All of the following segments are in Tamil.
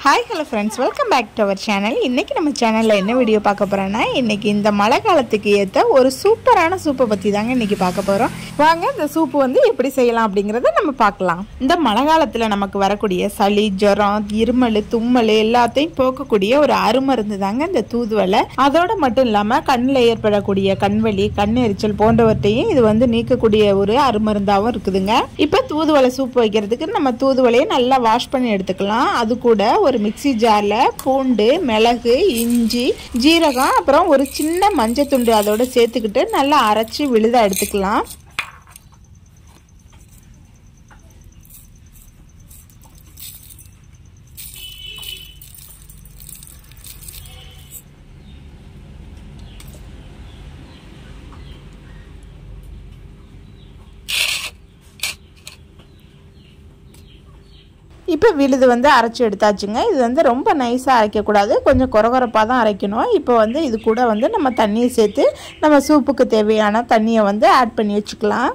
Hi hello friends, welcome back to our channel. இன்னைக்கு நம்ம சேனல்ல என்ன வீடியோ பார்க்க போறோம்னா இன்னைக்கு இந்த மழை காலத்துக்கு ஏத்த ஒரு சூப்பரான சூப்பை பத்தி தாங்க இன்னைக்கு பார்க்க போறோம். வாங்க இந்த சூப் வந்து எப்படி செய்யலாம் அப்படிங்கறத நம்ம பார்க்கலாம். இந்த மழை காலத்துல நமக்கு வரக்கூடிய சளி, ஜுரம், இருமல், தும்மல் எல்லாத்தையும் போக்கக்கூடிய ஒரு அருமருந்து தாங்க இந்த தூதுவளை. அதோட மட்டும் இல்லாம கண்ணில் ஏற்படக்கூடிய கண்வலி, கண்ணெரிச்சல் போன்றவற்றையும் இது வந்து நீக்கக்கூடிய ஒரு அருமருந்தாவும் இருக்குதுங்க. இப்போ தூதுவளை சூப் வைக்கிறதுக்கு நம்ம தூதுவளையை நல்லா வாஷ் பண்ணி எடுத்துக்கலாம். அது கூட ஒரு மிக்ஸி ஜார்ல பூண்டு, மிளகு, இஞ்சி, ஜீரகம் அப்புறம் ஒரு சின்ன மஞ்சள் துண்டு அதோட சேர்த்துக்கிட்டு நல்லா அரைச்சி விழுதா எடுத்துக்கலாம். இப்போ விழுது வந்து அரைச்சி எடுத்தாச்சுங்க. இது வந்து ரொம்ப நைஸாக அரைக்கக்கூடாது, கொஞ்சம் கொரகொரப்பாக தான் அரைக்கணும். இப்போ வந்து இது கூட வந்து நம்ம தண்ணியை சேர்த்து நம்ம சூப்புக்கு தேவையான தண்ணியை வந்து ஆட் பண்ணி வச்சுக்கலாம்.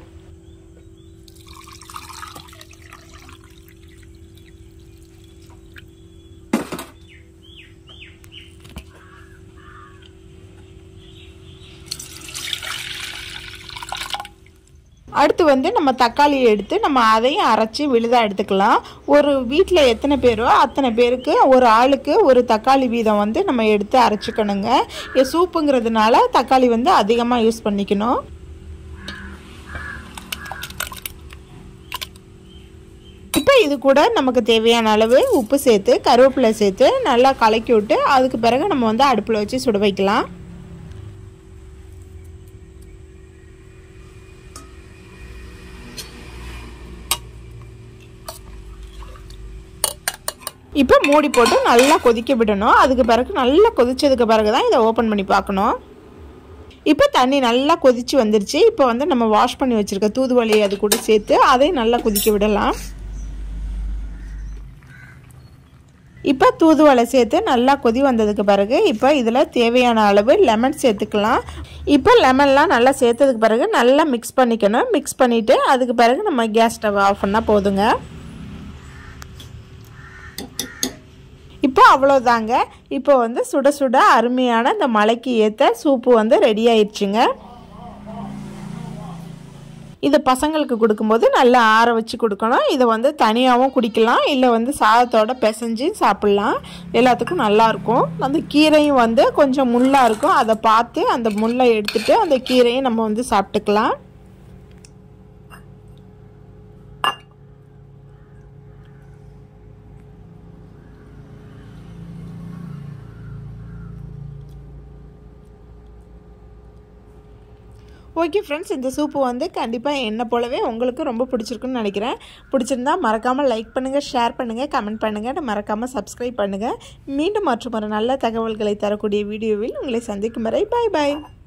அடுத்து வந்து நம்ம தக்காளியை எடுத்து நம்ம அதையும் அரைச்சி விழுதா எடுத்துக்கலாம். ஒரு வீட்டில் எத்தனை பேரோ அத்தனை பேருக்கு ஒரு ஆளுக்கு ஒரு தக்காளி வீதம் வந்து நம்ம எடுத்து அரைச்சிக்கணுங்க. சூப்புங்கிறதுனால தக்காளி வந்து அதிகமாக யூஸ் பண்ணிக்கணும். இப்போ இது கூட நமக்கு தேவையான அளவு உப்பு சேர்த்து கருவேப்பிலை சேர்த்து நல்லா கலக்கி விட்டு அதுக்கு பிறகு நம்ம வந்து அடுப்பில் வச்சு சுட வைக்கலாம். இப்போ மூடி போட்டு நல்லா கொதிக்க விடணும். அதுக்கு பிறகு நல்லா கொதிச்சதுக்கு பிறகு தான் இதை ஓப்பன் பண்ணி பார்க்கணும். இப்போ தண்ணி நல்லா கொதிச்சு வந்துருச்சு. இப்போ வந்து நம்ம வாஷ் பண்ணி வச்சுருக்க தூதுவளையை அது கூட சேர்த்து அதையும் நல்லா கொதிக்க விடலாம். இப்போ தூதுவளை சேர்த்து நல்லா கொதி வந்ததுக்கு பிறகு இப்போ இதில் தேவையான அளவு லெமன் சேர்த்துக்கலாம். இப்போ லெமன்லாம் நல்லா சேர்த்ததுக்கு பிறகு நல்லா மிக்ஸ் பண்ணிக்கணும். மிக்ஸ் பண்ணிவிட்டு அதுக்கு பிறகு நம்ம கேஸ் ஸ்டவ் ஆஃப் பண்ணால் போதுங்க. இப்போ அவ்வளோதாங்க. இப்போ வந்து சுட சுட அருமையான இந்த மழைக்கு ஏற்ற சூப்பு வந்து ரெடி ஆயிடுச்சுங்க. இதை பசங்களுக்கு கொடுக்கும்போது நல்லா ஆற வச்சு கொடுக்கணும். இதை வந்து தனியாகவும் குடிக்கலாம், இல்லை வந்து சாதத்தோட பிசைஞ்சு சாப்பிட்லாம். எல்லாத்துக்கும் நல்லாயிருக்கும். அந்த கீரையும் வந்து கொஞ்சம் முள்ளாக இருக்கும், அதை பார்த்து அந்த முள்ளை எடுத்துட்டு அந்த கீரையும் நம்ம வந்து சாப்பிட்டுக்கலாம். ஓகே ஃப்ரெண்ட்ஸ், இந்த சூப்பு வந்து கண்டிப்பாக என்னை போலவே உங்களுக்கு ரொம்ப பிடிச்சிருக்குன்னு நினைக்கிறேன். பிடிச்சிருந்தா மறக்காமல் லைக் பண்ணுங்கள், ஷேர் பண்ணுங்கள், கமெண்ட் பண்ணுங்கள், மறக்காமல் சப்ஸ்கிரைப் பண்ணுங்கள். மீண்டும் மற்றும் ஒரு நல்ல தகவல்களை தரக்கூடிய வீடியோவில் உங்களை சந்திக்கும் வரை பாய் பாய்.